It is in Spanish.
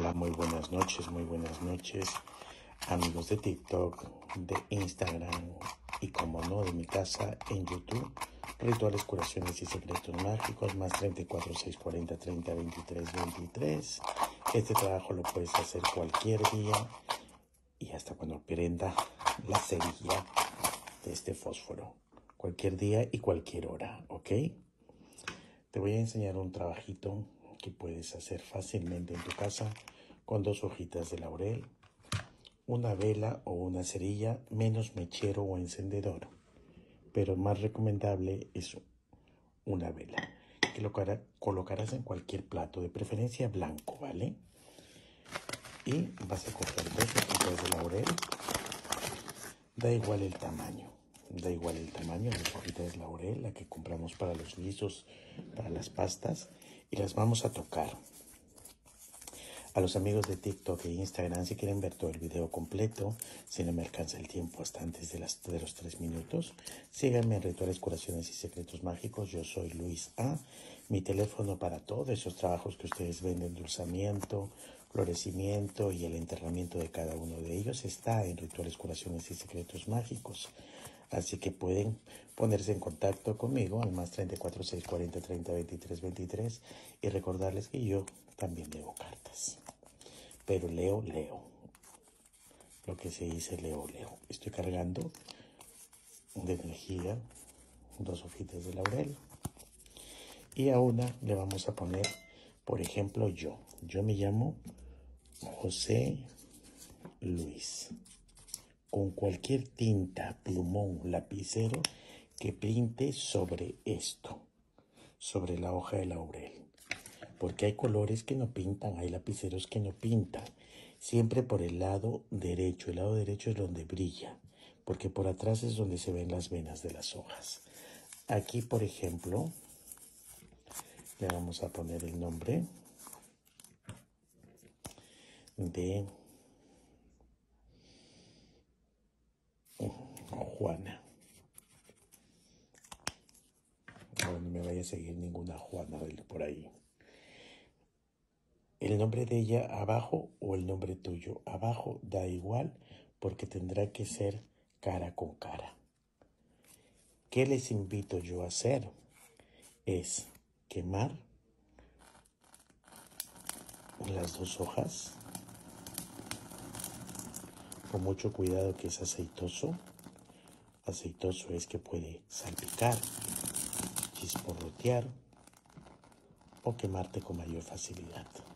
Hola, muy buenas noches, amigos de TikTok, de Instagram y como no de mi casa en YouTube. Rituales, curaciones y secretos mágicos, más 34 640 30 23 23. Este trabajo lo puedes hacer cualquier día y hasta cuando prenda la cerilla de este fósforo. Cualquier día y cualquier hora, ¿ok? Te voy a enseñar un trabajito que puedes hacer fácilmente en tu casa con 2 hojitas de laurel, una vela o una cerilla, menos mechero o encendedor, pero más recomendable es una vela que lo colocarás en cualquier plato, de preferencia blanco, ¿vale? Y vas a coger 2 hojitas de laurel, da igual el tamaño. Da igual el tamaño de las hojitas de laurel, la que compramos para los guisos, para las pastas, y las vamos a tocar. A los amigos de TikTok e Instagram, si quieren ver todo el video completo, si no me alcanza el tiempo hasta antes de los 3 minutos, síganme en Rituales, Curaciones y Secretos Mágicos. Yo soy Luis A. Mi teléfono para todos esos trabajos que ustedes ven de endulzamiento, florecimiento y el enterramiento de cada uno de ellos está en Rituales, Curaciones y Secretos Mágicos. Así que pueden ponerse en contacto conmigo al más 34 640 30 23 23 y recordarles que yo también leo cartas. Pero leo. Lo que se dice leo. Estoy cargando de energía 2 hojitas de laurel. Y a una le vamos a poner, por ejemplo, yo. Yo me llamo José Luis. Con cualquier tinta, plumón, lapicero que pinte sobre esto, sobre la hoja de laurel. Porque hay colores que no pintan, hay lapiceros que no pintan. Siempre por el lado derecho. El lado derecho es donde brilla, porque por atrás es donde se ven las venas de las hojas. Aquí, por ejemplo, le vamos a poner el nombre de Juana. No me vaya a seguir ninguna Juana por ahí. El nombre de ella abajo o el nombre tuyo abajo da igual, porque tendrá que ser cara con cara. ¿Qué les invito yo a hacer? Es quemar las 2 hojas con mucho cuidado, que es aceitoso. Aceitoso es que puede salpicar, chisporrotear o quemarte con mayor facilidad.